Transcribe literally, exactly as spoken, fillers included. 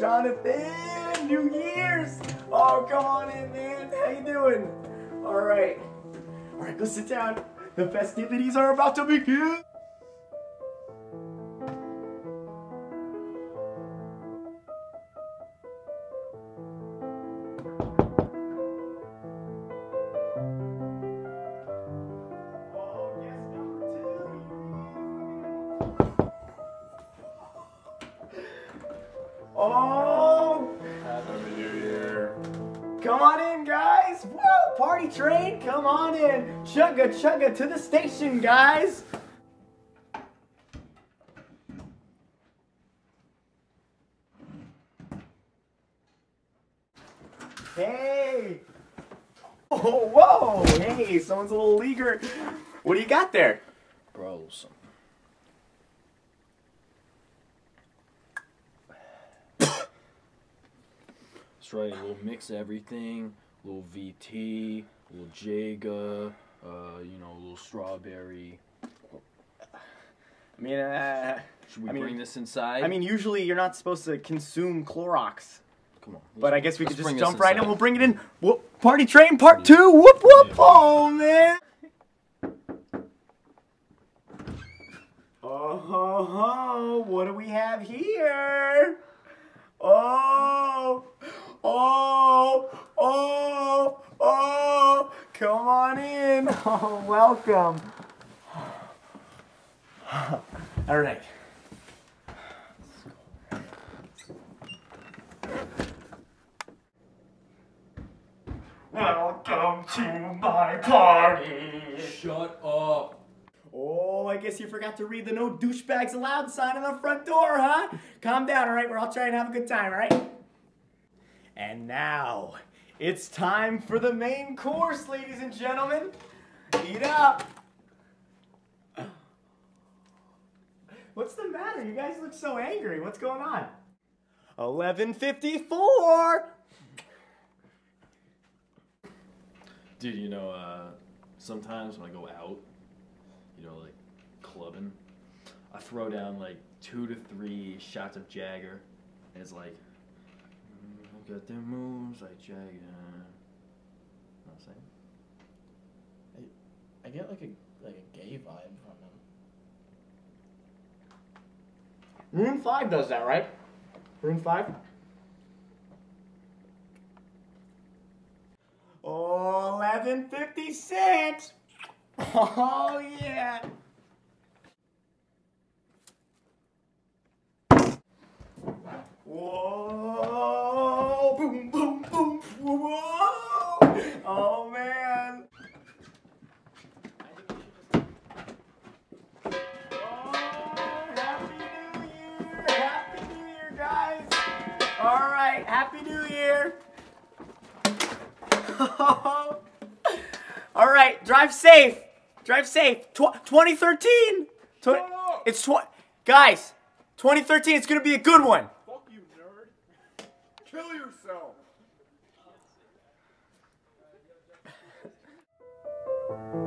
Jonathan, New Year's. Oh, come on in, man. How you doing? All right. All right, go sit down. The festivities are about to begin. Oh! Happy New Year. Come on in, guys! Woo! Party train, come on in! Chugga chugga to the station, guys! Hey! Oh, whoa! Hey, someone's a little eager. What do you got there? Bro, some... That's right, a little mix of everything, a little V T, a little Jaga, uh, you know, a little strawberry. I mean, uh... Should we I mean, bring this inside? I mean, usually you're not supposed to consume Clorox. Come on. But I guess we let's could bring just this jump right in. inside. We'll bring it in. Whoop, party train part two. Whoop, whoop. Yeah. Oh, man. Oh, ho, ho. What do we have here? Oh, oh, oh, oh. Come on in. Oh, welcome. All right. Welcome to my party. Shut up. Oh, I guess you forgot to read the no douchebags allowed sign on the front door, huh? Calm down, all right? We're all trying to have a good time, all right? And now, it's time for the main course, ladies and gentlemen. Eat up. What's the matter? You guys look so angry. What's going on? eleven fifty-four. Dude, you know, uh, sometimes when I go out, you know, like clubbing, I throw down like two to three shots of Jagger, and it's like, mm, I got them moves like Jagger. You know what I'm saying? I, I get like a like a gay vibe from him. Room five does that, right? Room five? Oh, eleven fifty-six. Oh, yeah. Whoa. Boom, boom, boom. Whoa. Oh, man. Happy New Year, guys! All right, Happy New Year! All right, drive safe. Drive safe. Tw twenty thirteen. Tw it's tw guys. twenty thirteen. It's gonna be a good one. Fuck you, nerd. Kill yourself.